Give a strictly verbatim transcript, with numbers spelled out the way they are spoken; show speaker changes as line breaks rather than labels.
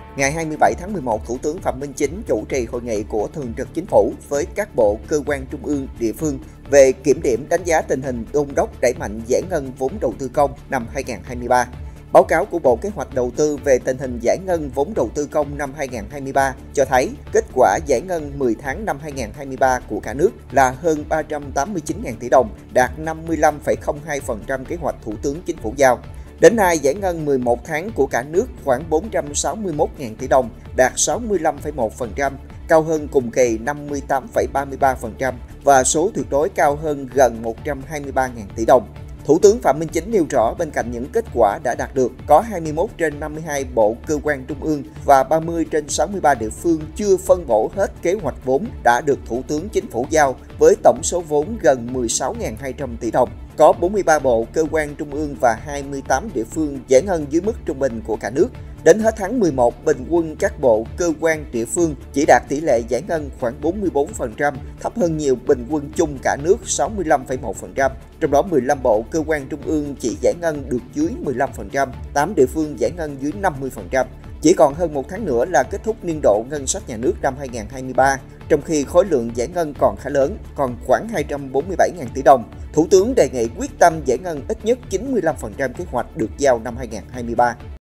Ngày hai mươi bảy tháng mười một, Thủ tướng Phạm Minh Chính chủ trì hội nghị của Thường trực Chính phủ với các bộ, cơ quan trung ương, địa phương về kiểm điểm đánh giá tình hình đôn đốc đẩy mạnh giải ngân vốn đầu tư công năm hai nghìn không trăm hai mươi ba. Báo cáo của Bộ Kế hoạch Đầu tư về tình hình giải ngân vốn đầu tư công năm hai nghìn không trăm hai mươi ba cho thấy kết quả giải ngân mười tháng năm hai nghìn không trăm hai mươi ba của cả nước là hơn ba trăm tám mươi chín nghìn tỷ đồng, đạt năm mươi lăm phẩy không hai phần trăm kế hoạch Thủ tướng Chính phủ giao. Đến nay, giải ngân mười một tháng của cả nước khoảng bốn trăm sáu mươi mốt nghìn tỷ đồng, đạt sáu mươi lăm phẩy một phần trăm, cao hơn cùng kỳ năm mươi tám phẩy ba mươi ba phần trăm và số tuyệt đối cao hơn gần một trăm hai mươi ba nghìn tỷ đồng. Thủ tướng Phạm Minh Chính nêu rõ bên cạnh những kết quả đã đạt được, có hai mươi mốt trên năm mươi hai bộ, cơ quan trung ương và ba mươi trên sáu mươi ba địa phương chưa phân bổ hết kế hoạch vốn đã được Thủ tướng Chính phủ giao với tổng số vốn gần mười sáu nghìn hai trăm tỷ đồng. Có bốn mươi ba bộ, cơ quan trung ương và hai mươi tám địa phương giải ngân dưới mức trung bình của cả nước. Đến hết tháng mười một, bình quân các bộ, cơ quan, địa phương chỉ đạt tỷ lệ giải ngân khoảng bốn mươi tư phần trăm, thấp hơn nhiều bình quân chung cả nước sáu mươi lăm phẩy một phần trăm. Trong đó mười lăm bộ, cơ quan trung ương chỉ giải ngân được dưới mười lăm phần trăm, tám địa phương giải ngân dưới năm mươi phần trăm. Chỉ còn hơn một tháng nữa là kết thúc niên độ ngân sách nhà nước năm hai nghìn không trăm hai mươi ba, trong khi khối lượng giải ngân còn khá lớn, còn khoảng hai trăm bốn mươi bảy nghìn tỷ đồng. Thủ tướng đề nghị quyết tâm giải ngân ít nhất chín mươi lăm phần trăm kế hoạch được giao năm hai nghìn không trăm hai mươi ba.